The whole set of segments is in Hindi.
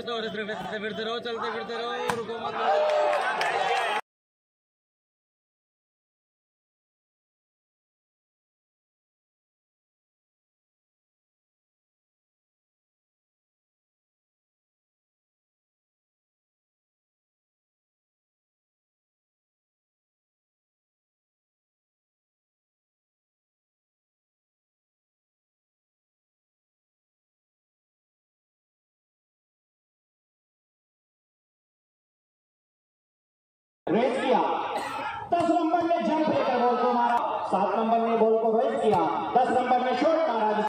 मत और फिरते रहो, चलते फिरते रहो, रुको मत। रेस किया 10 नंबर में जंप लेकर बॉल को मारा, 7 नंबर ने बॉल को रेस किया, 10 नंबर में शॉट मारा।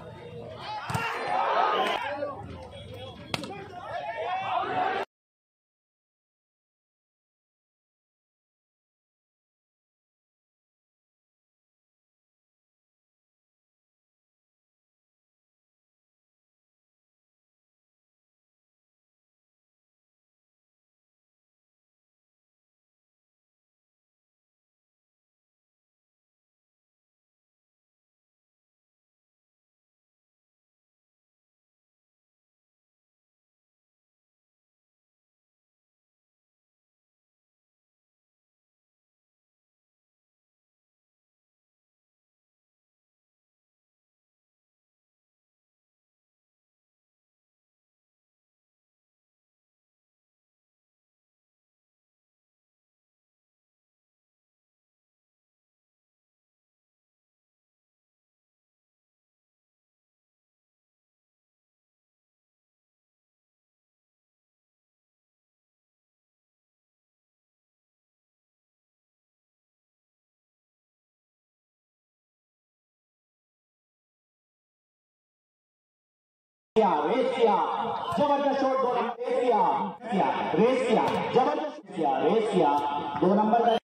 रेस किया जबरदस्त शॉट, 2 नंबर रेस किया जबरदस्त किया, रेस किया 2 नंबर का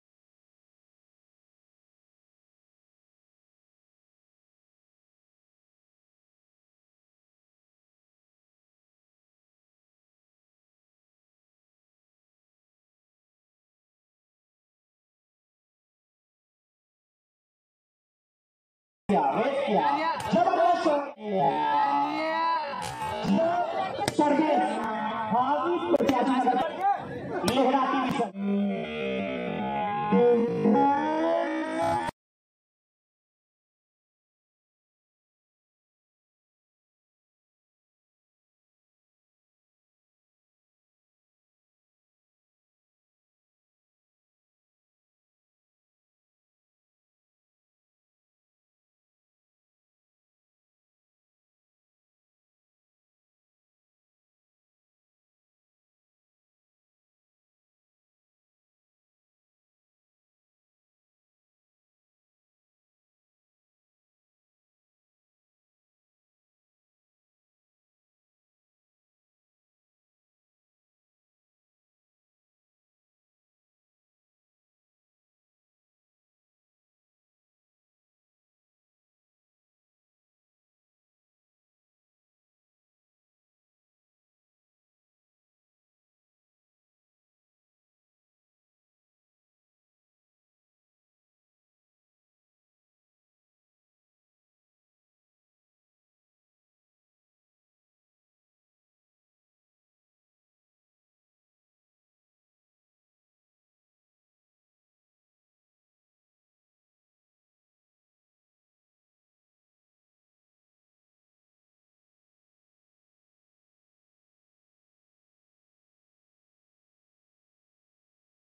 रेस किया जबरदस्त शॉट सर्विस